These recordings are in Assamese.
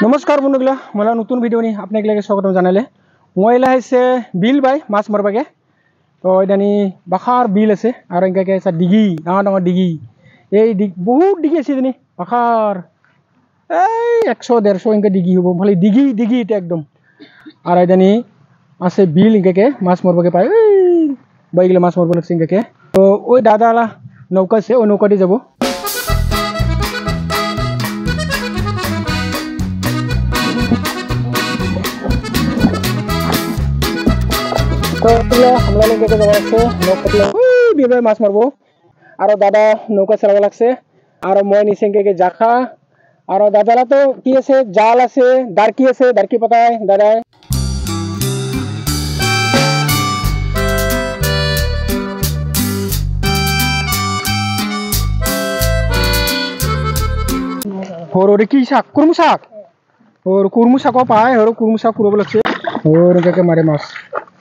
नमस्कार बंधुगला मला नतून भिडिओनी आपल्याक स्वागत जानाले मैं है बिल बाय माछ मारबागे तो इदानी बाखार बिल आसे और इनके डिगी डाँगर डाँगर डिगी ये बहुत डिगी आसे इदानी बाखार 100-150 इनके डिगी हम भाई डिगी डिगी एकदम और इदानी आसे बिल इनके माछ मारबागे पाए बाइगले माछ मारब लगे इनके तो ओई दादा नौका से ओ नौका दी जाबो तो हमला लेके जाबा लागছে नौका बेबाय माछ मारबो और दादा नौका चलाबा लागছে और मैं निचे के जाखा और दादाला तो की आछे जाल आछे दारकी पताय दादाय और की शाक कुरमु शाक और कुरमु शाक पाए और कुरमु शाक कुरब लागছে और के मारे माछ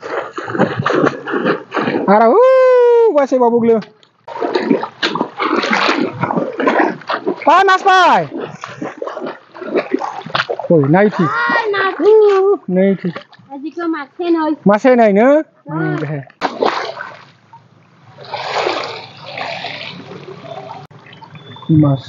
आरा बासे बाबुगलो पाय माछ पाय ओय নাই थी नहीं थी আজিকে মাছে माछे নাই न दे माछ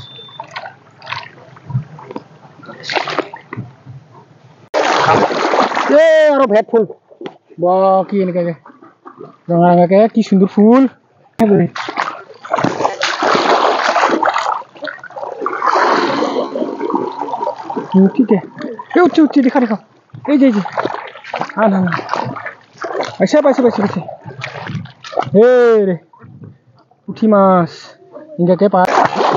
ए आरो भेट फुल बा की इनके रंगा के की सुंदर फूल ठीक है ये उच्च दिखा ए जे हाँ ना ऐसे पैसे हे रे उठी मास इनके के पास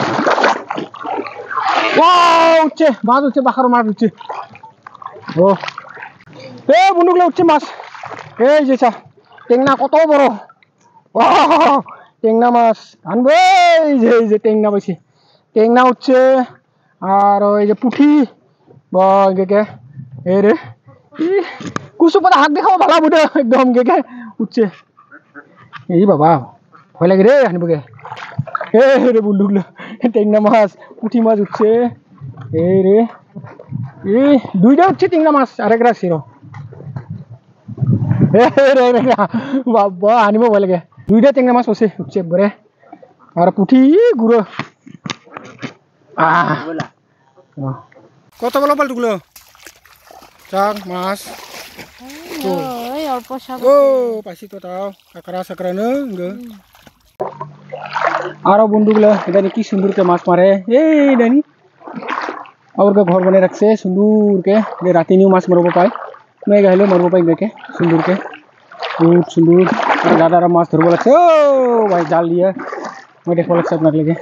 वाह उच्चे मास उच्चे बाखर मास उच्चे ओ ए बुनुगला उच्चे मास ए जेसा टेंगना कत बड़ वाह टेंगना मास आनबो जे टेंगना पाइছে टेंगना उच्चे और ये पुठी के ए रे कुछ पता हाथ देखा भाला बुटे एकदम के उच्चे ये बाबा भय लगे रे हानिबगे ए रे बुंदुगलो टेंगना मास पुठी मास उच्चे ए रे ए दुइटा उच्चे टेंगना मास आरेकरा सिरो ए रे रे बाबा हानिबो भय लगे दुइटा टेंगना मास उच्चे बरे और पुठी गुरो কত বলো পালটুগুলো চাক মাছ ওই অল্প শাক ও পাইছি তো তাও কাকড়া সাকড়ানো আরো বন্ধুগুলো এখানে কি সুন্দর কে মাছ মারে এই দানি और के घर बने रखছে सुंदर के जे राती निउ माछ मारबो पाय मैं गाइलो मारबो पाय के सुंदर के बहुत सुंदर दादा माछ धरबो लागছে ओ भाई जाल लिए मैं देखबो लागছে আপনার লাগে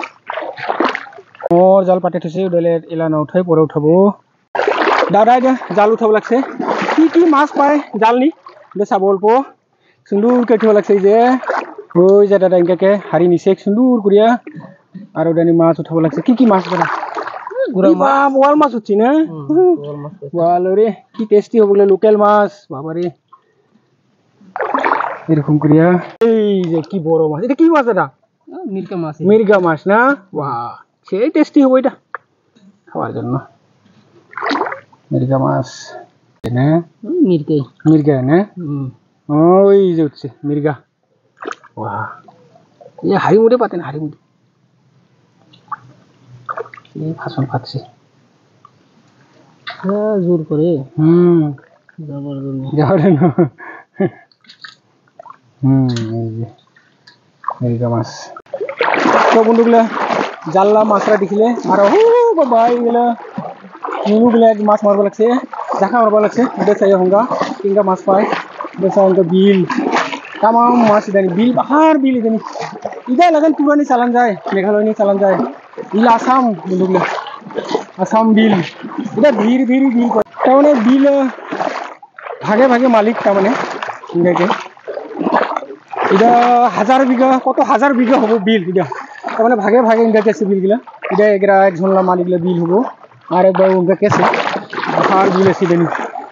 और जाल पाटे थसे उडले एला न उठाय परे उठाबो दादा जे जाल उठाबो लागছে की माछ पाय जालनि बे साबलपो सुंदर के उठाबो लागছে जे ओय जे दादा इनके हारि निसे सुंदर करिया आरो दानि माछ उठाबो लागছে की माछ बना गुरा माछ वाल माछ उछि ना वाल रे की टेस्टी होबले लोकल माछ बाबा रे এরকম করিয়া এই যে কি বড় মাছ এটা কি মাছ এটা মির্গা মাছ না বাহ সেই টেস্টি হবে এটা খাওয়ার জন্য মির্গা মাছ না মির্গা না ওই যে উঠছে মির্গা বাহ এই হাড়িমুড়ে পাতেন হাড়িমুড়ে এই ফাসন খাচ্ছে জোর করে যাবার জন্য এই যে মির্গা মাছ তো বন্ধুগুলা জাল্লা মাছরা দেখিলে আর বাবা এইগুলা নুনুগুলা মাছ মারব লাগছে দেখা মারব লাগছে বেচাই হঙ্গা তিনটা মাছ পায় বেচাই বিল তামাম মাছ ইদানি বিল বাহার বিল ইদানি ইদাই লাগান পুরানি চালান যায় মেঘালয়নি চালান যায় বিল আসাম বন্ধুগুলা আসাম বিল এটা ভিড় বিল তারমানে বিল ভাগে ভাগে মালিক তারমানে ইংরেজি এটা 1000 বিঘা কত 1000 বিঘা হবো বিল এটা তারমানে ভাগে ভাগে ইনকা কেছে বিলগুলা এটা এগরা এক ঝনলা মালিকগুলা বিল হবো আর একবার উনকা কেছে আর বিল আছে দেনি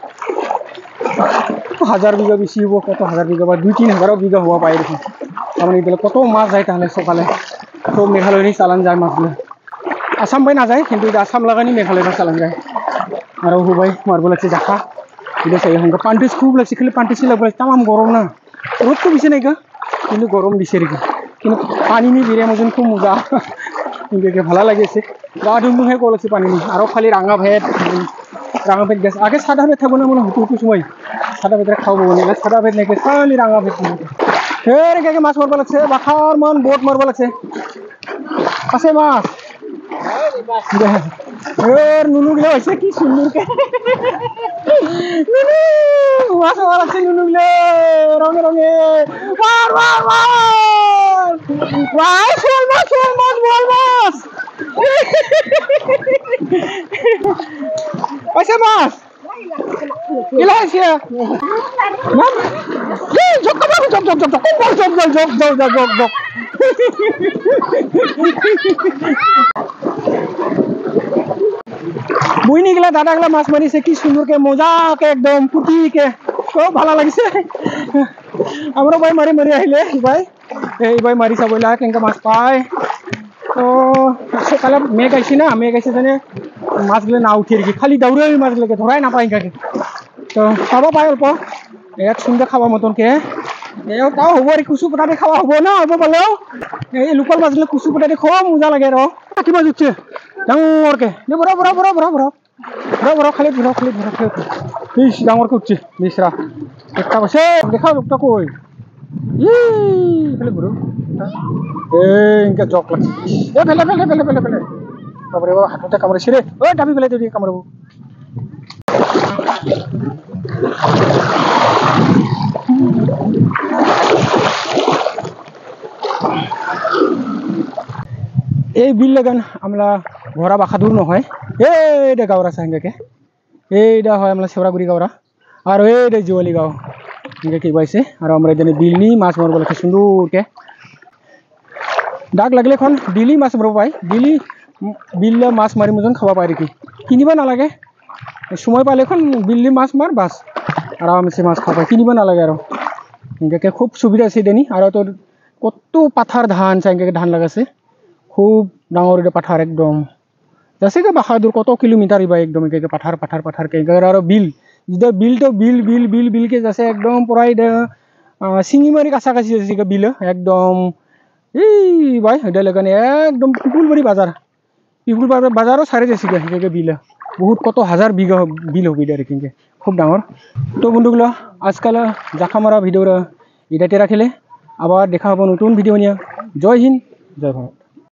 1000 বিঘা বেশি হবো কত 1000 বিঘা বা 2-3 বিঘা হওয়া পায় এরকম তারমানে এগুলো কত মাছ যায় তাহলে সকালে তো মেঘালয় চালান যায় মাছগুলো আসাম বাই না যায় কিন্তু আসাম লাগানি মেঘালয় চালান যায় আৰু সবাই মাৰিব লাগিছে জাখা এটা চাই সংখ্যা পাণ্টিছ খুব লাগিছে খালি পাণ্টিছি লাগব লাগে তামাম গৰম না ৰ'দটো বেছি নাইকা কিন্তু গৰম দিছে নেকি কিন্তু পানী নি বিৰিয়া মজন খুব মজা কিন্তু ভালো লাগিছে গা ধুমুহে কল আছে পানী নি আৰু খালি ৰাঙা ভেট গেছ আগে সাদা ভেট থাকব না মানে হুটুটো সময় সাদা ভেট খাব বলে সাদা ভেট নাকি খালি রাঙা ভেট এনেকৈ মাছ মাৰিব লাগছে বাখাৰ মান বোট মাৰিব লাগছে আছে মাছ নুনু গিলা হৈছে কি সুন্দৰকে নুনু মাছ মাৰিব লাগছে নুনু গিলা ৰঙে ৰঙে মাৰ মাৰ মাৰ শোল মাছ বল মাছ আছে মাছ গিলা আছে জক বুইনি গিলা দাদা গিলা মাছ মারিছে কি সুন্দরকে মজাকে একদম ফুটিকে খুব ভালো লাগিছে আমরা ভাই মারি মারি আহিলে ভাই মারি চাবলা কেনকা মাছ পায় তো সকালে মেঘ আইছে না মেঘ আইছে জানে মাছগুলো না উঠে রেখে খালি দৌড়ে মাছগুলোকে ধরাই না পাই কাকে তো খাব পাই অল্প এক সুন্দর খাওয়া মতনকে তাও হব আর কুচু পোটাতে খাওয়া হব না হব পালেও এই লোকাল মাছগুলো কুচু পোটাতে খুব মজা লাগে আর কাটি মাছ উঠছে ডাঙরকে বড় বড় বড় বড় বড় বড় বড় খালি বড় খালি বড় খালি বেশ ডাঙরকে উঠছে বেশরা একটা বসে দেখাও লোকটা কই খালি বড় ইনকা জক লাগছে ফেলে ফেলে ফেলে ফেলে ফেলে তারপরে হাতটা কামড়েছে রে ওই ডাবি ফেলে দিয়ে কামড়াবো এই বিল লাগান আমরা ঘোরা বাখাদুর নহয় এইটা গাওরা সাঙ্গাকে এইটা হয় আমরা সেবরাগুড়ি গাওরা আর এইটা জিওয়ালি গাঁও ইনকে কি পাইছে আর আমরা এখানে বিল নি মাছ মারব লাগে সুন্দরকে ডাক লাগলে এখন বিলি মাছ মারব পাই বিল মাছ মারি মতন খাওয়া পাই কি কিনিব নালাগে সময় পালে এখন বিল্লি মাছ মার বাস আরামসে মাছ খাওয়া পাই কিনিব নালাগে আর ইনকে খুব সুবিধা আছে দেনি আর তোর কত পাথার ধান চাইকে ধান লাগাছে খুব ডাঙর এটা পাথার একদম যাচ্ছে কে বাহাদুর কত কিলোমিটার ইবা একদম একে পাথার পাথার পাথার কে আর বিল যেটা বিল তো বিল বিল বিল বিল কে যাচ্ছে একদম পুরাই শিঙিমারি কাছাকাছি যাচ্ছে বিল একদম এই ভাই এটা লাগানে একদম পিপুলবাড়ি বাজারও সারে যাচ্ছে কে বিল বহুত কত হাজার বিঘা বিল হবে এটা রেখে খুব ডাঙর তো বন্ধুগুলো আজকাল জাখা মারা ভিডিওটা এটাতে রাখিলে আবার দেখা হবো নতুন ভিডিও নিয়ে জয় হিন্দ জয় ভারত।